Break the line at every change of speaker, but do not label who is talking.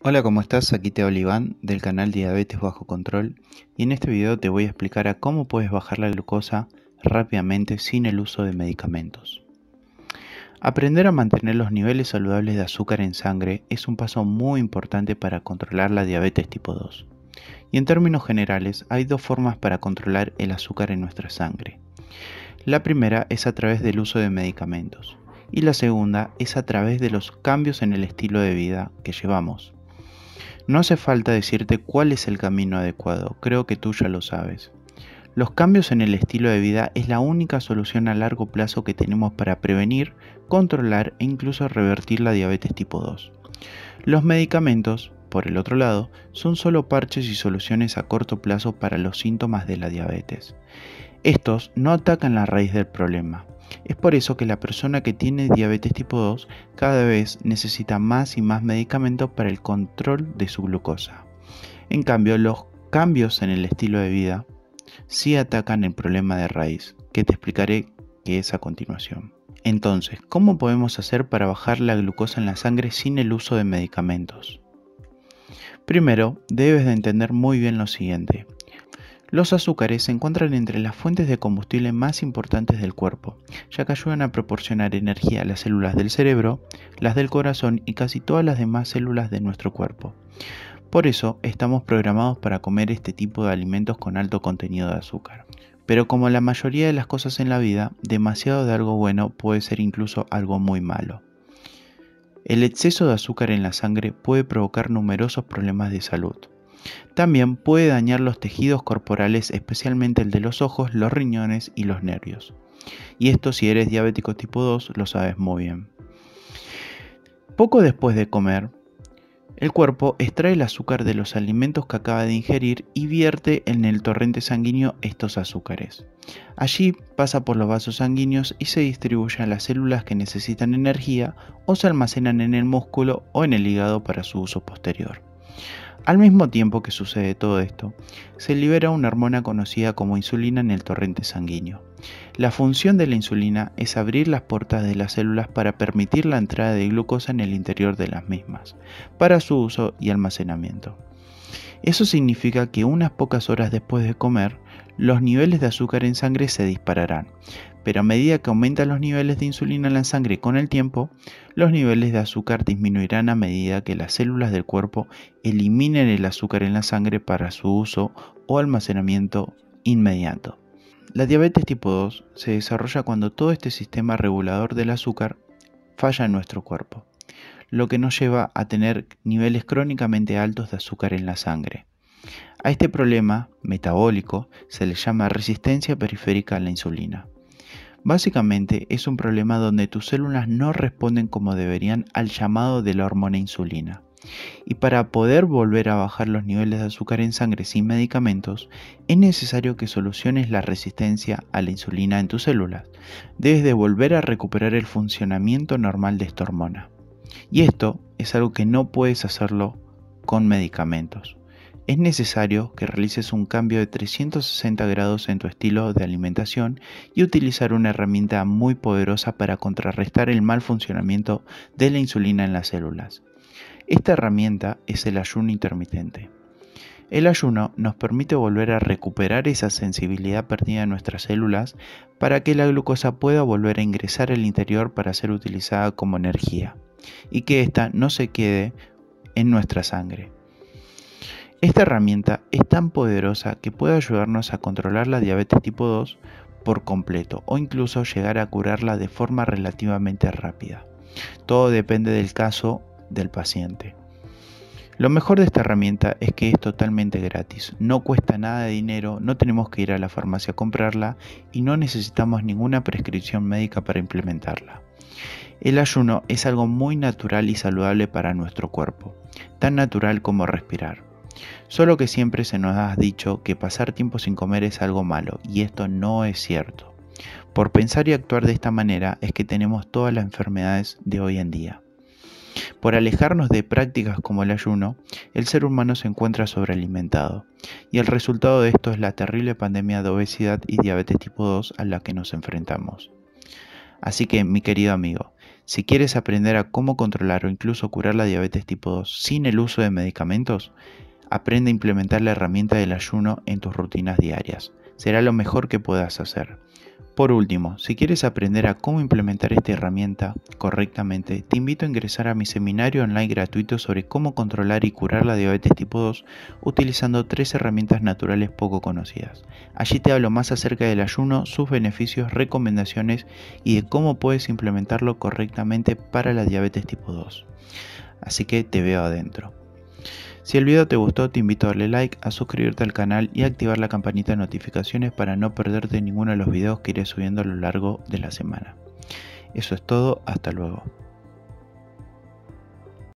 Hola, ¿cómo estás? Aquí te habla Iván del canal Diabetes Bajo Control y en este video te voy a explicar a cómo puedes bajar la glucosa rápidamente sin el uso de medicamentos. Aprender a mantener los niveles saludables de azúcar en sangre es un paso muy importante para controlar la diabetes tipo 2. Y en términos generales hay dos formas para controlar el azúcar en nuestra sangre. La primera es a través del uso de medicamentos y la segunda es a través de los cambios en el estilo de vida que llevamos. No hace falta decirte cuál es el camino adecuado, creo que tú ya lo sabes. Los cambios en el estilo de vida es la única solución a largo plazo que tenemos para prevenir, controlar e incluso revertir la diabetes tipo 2. Los medicamentos, por el otro lado, son solo parches y soluciones a corto plazo para los síntomas de la diabetes. Estos no atacan la raíz del problema. Es por eso que la persona que tiene diabetes tipo 2 cada vez necesita más y más medicamentos para el control de su glucosa. En cambio, los cambios en el estilo de vida sí atacan el problema de raíz, que te explicaré qué es a continuación. Entonces, ¿cómo podemos hacer para bajar la glucosa en la sangre sin el uso de medicamentos? Primero, debes de entender muy bien lo siguiente. Los azúcares se encuentran entre las fuentes de combustible más importantes del cuerpo, ya que ayudan a proporcionar energía a las células del cerebro, las del corazón y casi todas las demás células de nuestro cuerpo. Por eso estamos programados para comer este tipo de alimentos con alto contenido de azúcar. Pero como la mayoría de las cosas en la vida, demasiado de algo bueno puede ser incluso algo muy malo. El exceso de azúcar en la sangre puede provocar numerosos problemas de salud. También puede dañar los tejidos corporales, especialmente el de los ojos, los riñones y los nervios. Y esto, si eres diabético tipo 2, lo sabes muy bien. Poco después de comer, el cuerpo extrae el azúcar de los alimentos que acaba de ingerir y vierte en el torrente sanguíneo estos azúcares. Allí pasa por los vasos sanguíneos y se distribuye a las células que necesitan energía o se almacenan en el músculo o en el hígado para su uso posterior. Al mismo tiempo que sucede todo esto, se libera una hormona conocida como insulina en el torrente sanguíneo. La función de la insulina es abrir las puertas de las células para permitir la entrada de glucosa en el interior de las mismas, para su uso y almacenamiento. Eso significa que unas pocas horas después de comer, los niveles de azúcar en sangre se dispararán, pero a medida que aumentan los niveles de insulina en la sangre con el tiempo, los niveles de azúcar disminuirán a medida que las células del cuerpo eliminen el azúcar en la sangre para su uso o almacenamiento inmediato. La diabetes tipo 2 se desarrolla cuando todo este sistema regulador del azúcar falla en nuestro cuerpo, lo que nos lleva a tener niveles crónicamente altos de azúcar en la sangre. A este problema metabólico se le llama resistencia periférica a la insulina. Básicamente es un problema donde tus células no responden como deberían al llamado de la hormona insulina. Y para poder volver a bajar los niveles de azúcar en sangre sin medicamentos, es necesario que soluciones la resistencia a la insulina en tus células. Debes de volver a recuperar el funcionamiento normal de esta hormona. Y esto es algo que no puedes hacerlo con medicamentos. Es necesario que realices un cambio de 360 grados en tu estilo de alimentación y utilizar una herramienta muy poderosa para contrarrestar el mal funcionamiento de la insulina en las células. Esta herramienta es el ayuno intermitente. El ayuno nos permite volver a recuperar esa sensibilidad perdida en nuestras células para que la glucosa pueda volver a ingresar al interior para ser utilizada como energía y que ésta no se quede en nuestra sangre. Esta herramienta es tan poderosa que puede ayudarnos a controlar la diabetes tipo 2 por completo o incluso llegar a curarla de forma relativamente rápida. Todo depende del caso del paciente. Lo mejor de esta herramienta es que es totalmente gratis, no cuesta nada de dinero, no tenemos que ir a la farmacia a comprarla y no necesitamos ninguna prescripción médica para implementarla. El ayuno es algo muy natural y saludable para nuestro cuerpo, tan natural como respirar. Solo que siempre se nos ha dicho que pasar tiempo sin comer es algo malo, y esto no es cierto. Por pensar y actuar de esta manera es que tenemos todas las enfermedades de hoy en día. Por alejarnos de prácticas como el ayuno, el ser humano se encuentra sobrealimentado, y el resultado de esto es la terrible pandemia de obesidad y diabetes tipo 2 a la que nos enfrentamos. Así que, mi querido amigo, Si quieres aprender a cómo controlar o incluso curar la diabetes tipo 2 sin el uso de medicamentos, aprende a implementar la herramienta del ayuno en tus rutinas diarias. Será lo mejor que puedas hacer. Por último, si quieres aprender a cómo implementar esta herramienta correctamente, te invito a ingresar a mi seminario online gratuito sobre cómo controlar y curar la diabetes tipo 2 utilizando 3 herramientas naturales poco conocidas. Allí te hablo más acerca del ayuno, sus beneficios, recomendaciones y de cómo puedes implementarlo correctamente para la diabetes tipo 2. Así que te veo adentro. Si el video te gustó, te invito a darle like, a suscribirte al canal y a activar la campanita de notificaciones para no perderte ninguno de los videos que iré subiendo a lo largo de la semana. Eso es todo, hasta luego.